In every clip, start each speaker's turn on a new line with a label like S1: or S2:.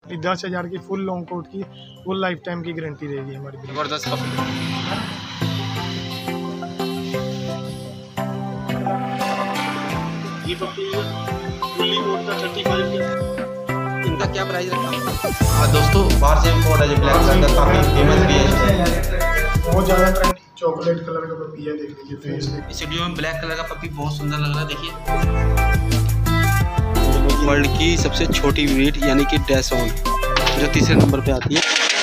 S1: 10,000 की full long coat की full life time की गारंटी रहेगी हमारी।
S2: जबरदस्त पपी।
S1: ये पपी फुल्ली कोट का 35 के।
S2: इनका क्या प्राइस रखा? दोस्तों बाहर से इंपोर्ट है, जो ब्लैक कलर का काफ़ी फेमस भी है।
S1: बहुत ज़्यादा ट्रेंड चॉकलेट कलर का पपी है, देख लीजिए फेस पे।
S2: इस वीडियो में ब्लैक कलर का पपी बहुत सुंदर लग रहा है, देखिए। वर्ल्ड की सबसे छोटी ब्रीड यानी कि डैशऑन, जो तीसरे नंबर पे आती है।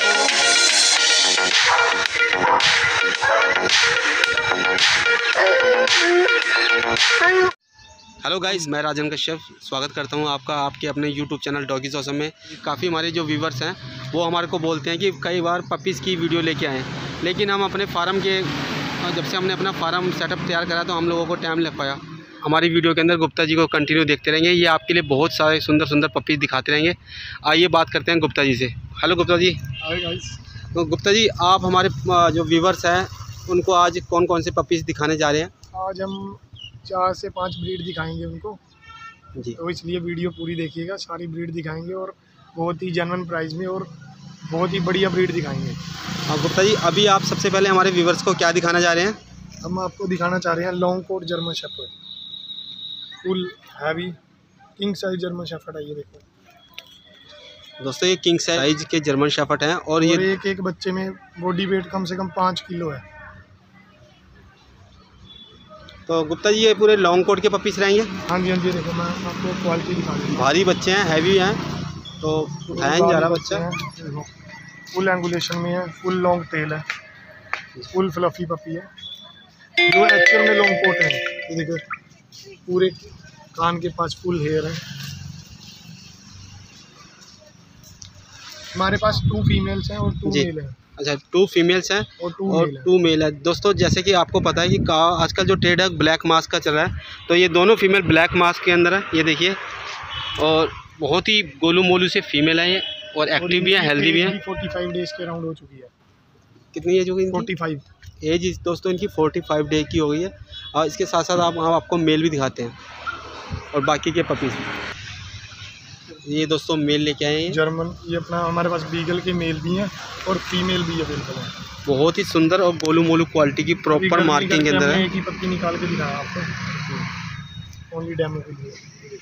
S2: हेलो गाइस, मैं राजन कश्यप स्वागत करता हूं आपका आपके अपने यूट्यूब चैनल डॉगीज ऑसम में। काफ़ी हमारे जो व्यूवर्स हैं वो हमारे को बोलते हैं कि कई बार पपीज़ की वीडियो लेके आए, लेकिन हम अपने फार्म के जब से हमने अपना फार्म सेटअप तैयार करा तो हम लोगों को टाइम लग पाया। हमारी वीडियो के अंदर गुप्ता जी को कंटिन्यू देखते रहेंगे, ये आपके लिए बहुत सारे सुंदर सुंदर पपीज़ दिखाते रहेंगे। आइए बात करते हैं गुप्ता जी से। Hello Gupta ji.
S1: Hi guys.
S2: तो गुप्ता जी, आप हमारे जो व्यूवर्स हैं उनको आज कौन कौन से पपीज़ दिखाने जा रहे हैं?
S1: आज हम 4 से 5 ब्रीड दिखाएंगे उनको
S2: जी,
S1: तो इसलिए वीडियो पूरी देखिएगा। सारी ब्रीड दिखाएंगे और बहुत ही जेन्युइन प्राइस में और बहुत ही बढ़िया ब्रीड दिखाएंगे।
S2: गुप्ता जी, अभी आप सबसे पहले हमारे व्यूवर्स को क्या दिखाना चाह रहे हैं?
S1: हम आपको दिखाना चाह रहे हैं long coat German shepherd, full heavy king size German shepherd है। ये देखो
S2: दोस्तों, ये किंग साइज के जर्मन शेफर्ड हैं और ये
S1: एक बच्चे में बॉडी वेट कम से कम 5 किलो है।
S2: तो गुप्ता जी, ये पूरे लॉन्ग कोट के पपीज़ रहेंगे?
S1: हाँ जी, देखो मैं आपको क्वालिटी दिखा दूँगा।
S2: भारी बच्चे हैं, हैवी हैं, तो उठाया नहीं जा रहा बच्चा।
S1: फुल एंगुलेशन में है, फुल लॉन्ग टेल है, फुल फ्लफी पपी है जो एक्चुअल में लॉन्ग कोट है। ये देखो पूरे कान के पास फुल हेयर है। हमारे पास 2 फीमेल्स हैं और 2 मेल हैं।
S2: अच्छा, 2 फीमेल्स हैं और 2 मेल है। दोस्तों, जैसे कि आपको पता है कि आजकल जो ट्रेड है ब्लैक मास्क का चल रहा है, तो ये दोनों फीमेल ब्लैक मास्क के अंदर है, ये देखिए। और बहुत ही गोलू मोलू से फीमेल है ये, और एक्टिव भी है, हेल्दी भी है।
S1: 45 डेज के राउंड हो चुकी है।
S2: कितनी एज हो गई?
S1: 45
S2: एज दोस्तों इनकी 45 डे की हो गई है। और इसके साथ साथ हम आपको मेल भी दिखाते हैं और बाकी के पपीज़। ये दोस्तों मेल लेके आए हैं
S1: जर्मन। ये अपना हमारे पास बीगल के मेल भी हैं और फीमेल भी अवेलेबल है।
S2: बहुत ही सुंदर और गोलू मोलू क्वालिटी की प्रॉपर मार्किंग के अंदर है।
S1: एक ही पत्ती निकाल के दिखाया आपको ओनली डेमो के लिए।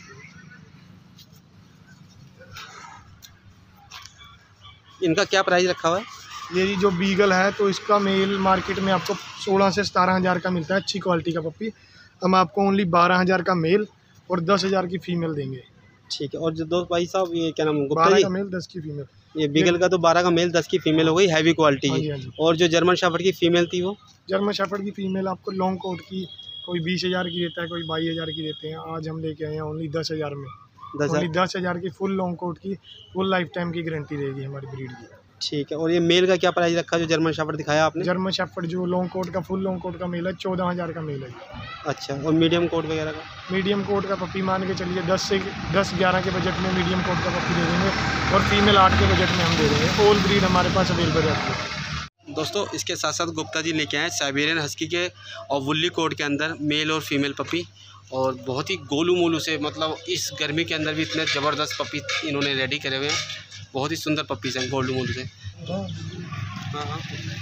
S2: इनका क्या प्राइस रखा हुआ है?
S1: ये जो बीगल है तो इसका मेल मार्केट में आपको 16 से 17,000 का मिलता है, अच्छी क्वालिटी का पप्पी। हम आपको ओनली 12,000 का मेल और 10,000 की फीमेल देंगे।
S2: ठीक है। और जो दो भाई साहब, ये क्या नाम है?
S1: 12 का मेल 10 की फीमेल।
S2: ये बीगल का तो 12 का मेल 10 की फीमेल हो गई, हैवी क्वालिटी की।
S1: हाँ जी।
S2: और जो जर्मन शेफर्ड की फीमेल थी वो?
S1: जर्मन शेफर्ड की फीमेल आपको लॉन्ग कोट की कोई 20,000 की देता है, कोई 22,000 की देते हैं। आज हम लेके आए हैं ओनली 10,000 में। 10,000 की फुल लॉन्ग कोट की फुल लाइफ टाइम की गारंटी रहेगी हमारी ब्रीड की।
S2: ठीक है। और ये मेल का क्या प्राइस रखा है जो जर्मन शेफर्ड दिखाया आपने?
S1: जर्मन शेफर्ड जो लॉन्ग कोट का फुल लॉन्ग कोट का मेल है 14,000 का मेल है।
S2: अच्छा, और मीडियम कोट वगैरह का?
S1: मीडियम कोट का पप्पी मान के चलिए 10-11 के बजट में मीडियम कोट का पप्पी दे देंगे और फीमेल 8 के बजट में हम दे देंगे। ऑल ब्रीड हमारे पास अवेलेबल है।
S2: दोस्तों, इसके साथ साथ गुप्ता जी लेके आए साइबेरियन हस्की के और वुल्ली कोट के अंदर मेल और फीमेल पपी, और बहुत ही गोलू मोलू से, मतलब इस गर्मी के अंदर भी इतने ज़बरदस्त पपी इन्होंने रेडी करे हुए हैं। बहुत ही सुंदर पपीज़ हैं गोलू मोलू से। हाँ।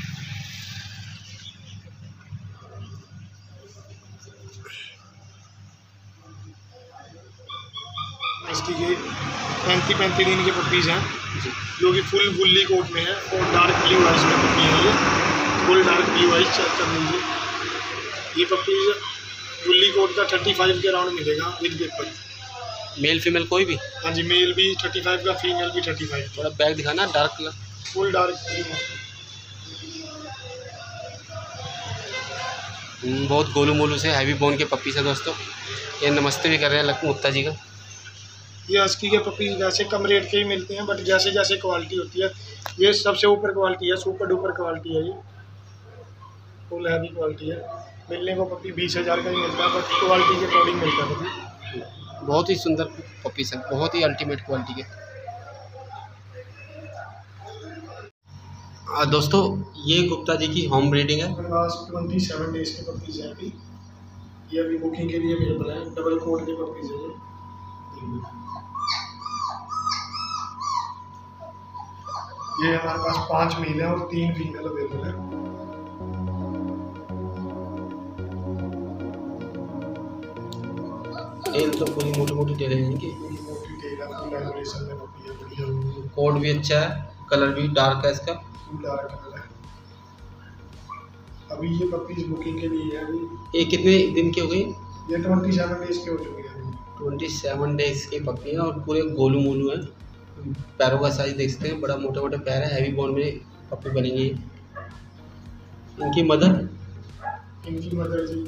S1: इसकी ये 35 दिन के पपीज़ हैं जो कि फुल वुल्ली कोट में है और डार्क ब्लू आइज में पपी है। ये full dark blue eyes check कर लीजिए। ये पपीज़ वुल्ली कोट का 35 के राउंड मिलेगा विद पेपर।
S2: मेल फीमेल कोई भी?
S1: हाँ जी, मेल भी 35 का, फीमेल भी 35।
S2: थोड़ा बैग दिखाना, डार्क कलर,
S1: फुल डार्क
S2: बहुत गोलू मोलू से हैवी बोन के पपीज़ है दोस्तों। ये नमस्ते भी कर रहे हैं गुप्ता जी का।
S1: ये हस्की के पपी वैसे कम रेट के ही मिलते हैं, बट जैसे जैसे क्वालिटी होती है ये सबसे ऊपर क्वालिटी है, सुपर डुपर क्वालिटी है। ये फुल हैवी क्वालिटी है। मिलने को पपी 20,000 का ही मिलता है, बट क्वालिटी के अकॉर्डिंग मिलता है पपी।
S2: बहुत ही सुंदर पपीज़ है, बहुत ही अल्टीमेट क्वालिटी के। दोस्तों, ये गुप्ता जी की होम ब्रीडिंग है।
S1: हमारे पास 27 डेज के पपीज़ हैं अभी। ये अभी बुकिंग के लिए अवेलेबल है। डबल कोट के पपीज़ है ये। ये हमारे पास 5 मेल है और 3 फीमेल अवेलेबल है।
S2: टेल तो पूरी मोटी मोटी टेल है इनकी,
S1: मोटी टेल है, फुल एलोरेशन में होती है, बढ़िया।
S2: कोड भी अच्छा है, कलर भी डार्क है इसका,
S1: फुल डार्क कलर है। अभी ये पपीज बुकिंग के लिए है। अभी
S2: ये कितने दिन की हो गई?
S1: ये 27 डेज के हो चुके हैं।
S2: 27 डेज की पपी है और पूरे गोलू मोलू है। पैरों का साइज देख सकते हैं, बड़ा मोटे मोटे पैर है, हैवी बोन में पपी बनेंगी। इनकी मदर
S1: जी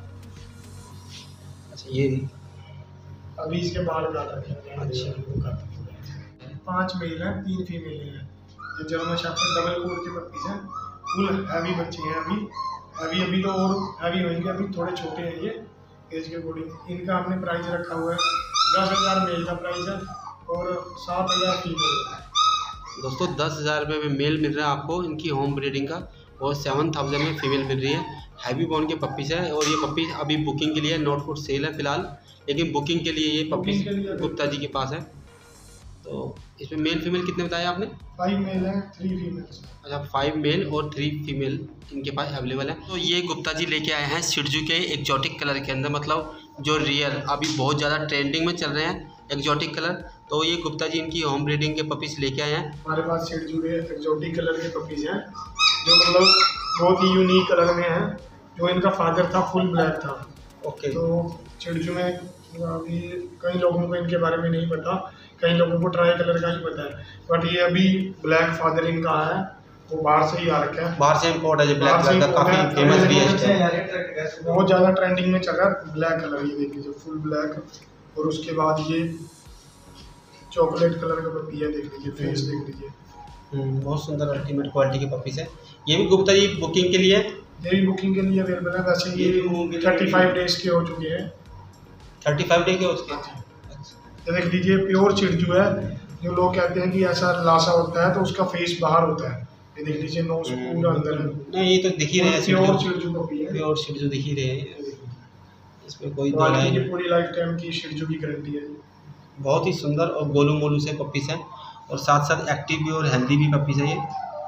S2: अच्छा ये
S1: अभी इसके बाल काट रखे हैं।
S2: अच्छा।
S1: 5 मेल हैं, 3 फीमेल हैं। ये जर्मन शेफर्ड डबल कोट के पपीज हैं, फुल हैवी बच्चे हैं। अभी तो और हैवी होंगे, अभी थोड़े छोटे हैं ये एज के अकॉर्डिंग। इनका हमने प्राइस रखा हुआ है 10,000 मेल का प्राइस है और 7,000 फीमेल है।
S2: दोस्तों 10,000 रुपये में मेल मिल रहा है आपको इनकी होम ब्रीडिंग का, और 7,000 में फीमेल मिल रही है। हैवी बोन के पपीज़ है और ये पपीज़ अभी बुकिंग के लिए नॉट फॉर सेल है फिलहाल, लेकिन बुकिंग के लिए ये पपीज़ गुप्ता जी के पास है। तो इसमें मेल फीमेल कितने बताए आपने?
S1: 5 मेल है, 3 फीमेल्स।
S2: अच्छा 5 मेल और 3 फीमेल इनके पास अवेलेबल है। तो ये गुप्ता जी लेके आए हैं शिट्जू के एक्जॉटिक कलर के अंदर, मतलब जो रियल अभी बहुत ज़्यादा ट्रेंडिंग में चल रहे हैं एक्जॉटिक कलर। तो ये गुप्ता जी इनकी होम ब्रीडिंग के पपीज़ लेके आए हैं।
S1: हमारे पास शिट्जू के एक्जॉटिक कलर के पपीज हैं जो मतलब बहुत ही यूनिक कलर में हैं। जो इनका फादर था फुल ब्लैक था।
S2: ओके।
S1: तो शिट्जू में अभी कई लोगों को इनके बारे में नहीं पता, कई लोगों को ट्राई कलर का ही पता है, बट ये अभी ब्लैक फादर इनका है, वो बाहर से ही आ रखा है।
S2: बाहर से इम्पोर्ट है जो ब्लैक कलर का, काफ़ी फेमस भी है,
S1: बहुत ज़्यादा ट्रेंडिंग में चल रहा है ब्लैक कलर। ये देख लीजिए फुल ब्लैक, और उसके बाद ये चॉकलेट कलर का पपी है, देख लीजिए फेस देख लीजिए।
S2: बहुत सुंदर अल्टीमेट क्वालिटी के पपीज़ है। ये भी गुप्ता जी बुकिंग के लिए,
S1: ये भी बुकिंग के लिए अवेलेबल है। वैसे ये 35 डेज के हो चुके हैं।
S2: 35 डे के उसके।
S1: ये देख लीजिए प्योर शिट्जू है। जो लोग कहते हैं कि ऐसा लासा होता है तो उसका फेस बाहर होता है, ये देख लीजिए नोज पूरा अंदर है।
S2: नहीं ये तो दिख ही रहे हैं,
S1: प्योर शिट्जू पपी है,
S2: प्योर शिट्जू दिख ही रहे हैं, इसमें कोई दो
S1: क्वालिटी
S2: नहीं।
S1: की पूरी लाइफ टाइम की शिट्जू की गारंटी है।
S2: बहुत ही सुंदर और गोलू मोलू से पपीज़ है, और साथ साथ एक्टिव भी और हेल्दी भी पपीज़ है ये।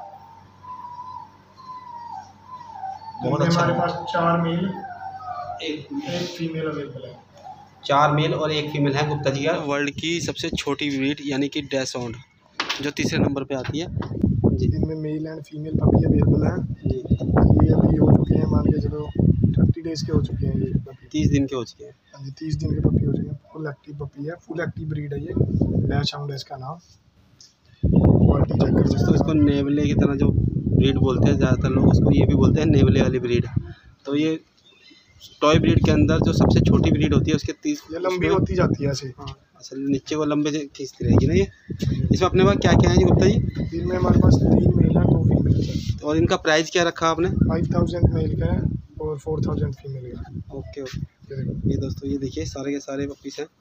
S2: बहुत अच्छा।
S1: हमारे पास 4 मेल
S2: एक
S1: फीमेल अवेलेबल है।
S2: 4 मेल और 1 फीमेल है गुप्ता जी का। वर्ल्ड की सबसे छोटी ब्रीड यानी कि डैशहोंड जो तीसरे नंबर पे आती है जी।
S1: इनमें male and female puppy available हैं
S2: जी।
S1: ये अभी हो चुके हैं, मान के चलो 30 डेज के हो चुके हैं ये पपी।
S2: 30 दिन के हो चुके हैं।
S1: हाँ जी 30 दिन के पपी हो चुके हैं। फुल एक्टिव पपी है, फुल एक्टिव ब्रीड है ये, डैशहाउंड है इसका नाम। क्वालिटी चेक कर सकते
S2: तो इसको नेवले की तरह जो ब्रीड बोलते हैं ज़्यादातर लोग, उसको ये भी बोलते हैं नेवले वाली ब्रीड। तो ये टॉय ब्रीड के अंदर जो सबसे छोटी ब्रीड होती है उसके 30
S1: ये लंबी होती जाती है ऐसे।
S2: हाँ असल नीचे को लंबे से खींचती रहेगी ना ये। इसमें अपने पास क्या क्या है जी गुप्ता जी?
S1: इनमें हमारे पास 3 मेल है, 2 फीमेल है।
S2: और इनका प्राइस क्या रखा आपने?
S1: 5,000 मेल का है और 4,000 फीमेल का।
S2: ओके ये दोस्तों ये देखिए सारे के सारे पपीस हैं।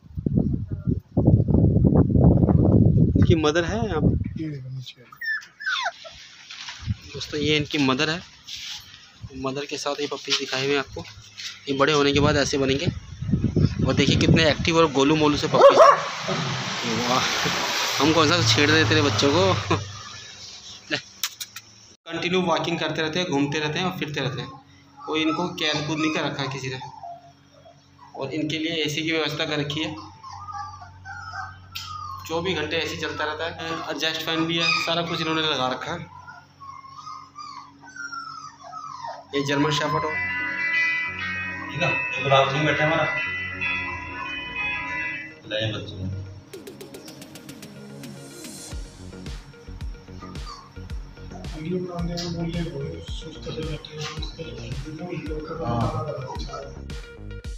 S2: इनकी मदर है यहाँ पे,
S1: ये देखो नीचे
S2: दोस्तों ये इनकी मदर है। मदर के साथ ये पपीज दिखाए हुए हैं आपको। ये बड़े होने के बाद ऐसे बनेंगे, और देखिए कितने एक्टिव और गोलू मोलू से पपीज हैं। वाह हम कौन सा छेड़ देते तेरे बच्चों को। कंटिन्यू वॉकिंग करते रहते हैं, घूमते रहते हैं और फिरते रहते हैं। कोई इनको कैद कूद नहीं कर रखा है किसी ने, और इनके लिए एसी की व्यवस्था कर रखी है। 24 घंटे एसी चलता रहता है, एडजस्ट फैन भी है, सारा कुछ इन्होंने लगा रखा है। ये जर्मन शेफर्ड हो,
S3: ठीक है, गुलाब सिंह बैठा हमारा ले बच्चे।
S1: वीडियो बनाने में बोलिए सुस्त से बैठे हैं।